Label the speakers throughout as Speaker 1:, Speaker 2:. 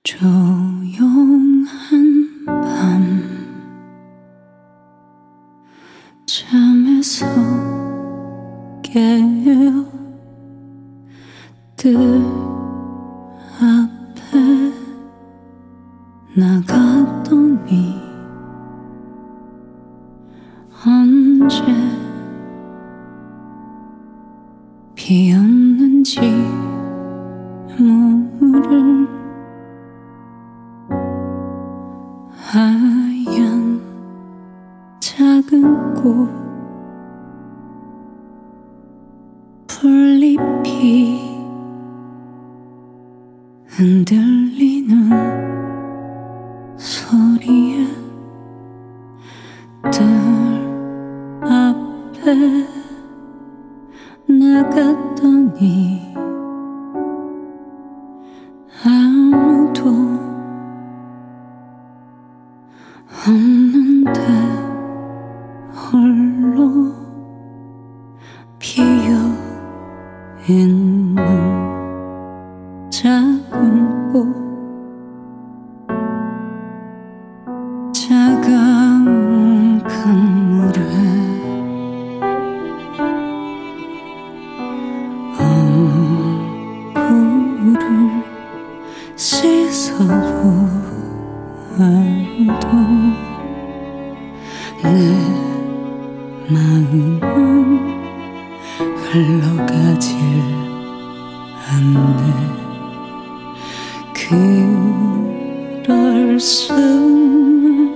Speaker 1: 조용한 밤 잠에서 깨어 뜰 앞에 나갔더니 언제 비었는지 모를 하얀 작은 꽃 풀잎이 흔들리는 소리에 뜰 앞에 나갔더니 아무도 없는데 홀로 피어있는 작은 꽃 차가운 강물에 얼굴을 씻어보아도 내 마음은 흘러가질 않네. 그럴 수만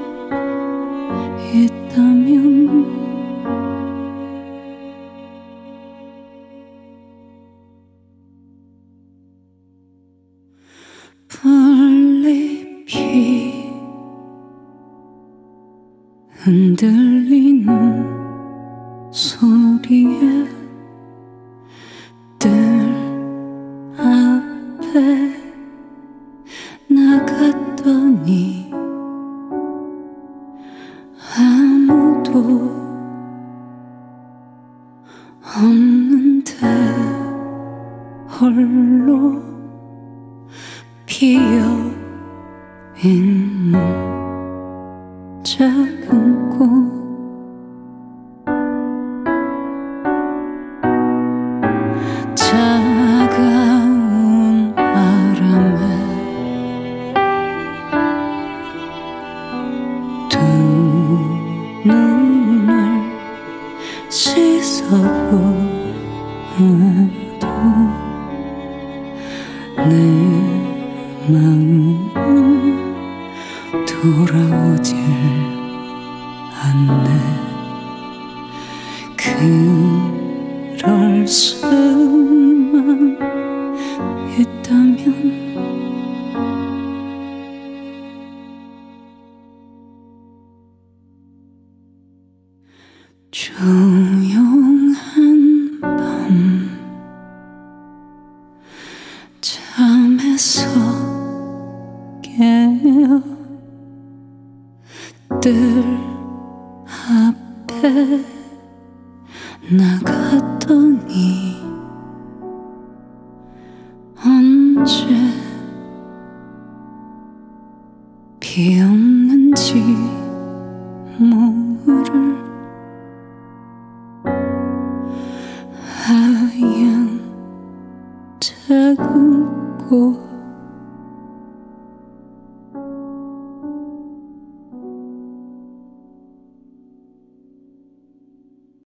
Speaker 1: 있다면 풀잎이 흔들리는 소리에 뜰 앞에 나갔더니 아무도 없는데 홀로 피어있는 작은 꽃 차가운 바람에 두 눈을 씻어보아도 내 마음은 돌아오질 않네. 그럴 수만 있다면 조용한 밤 잠에서 깨어 뜰 앞에 나갔더니 언제 비었는지 모르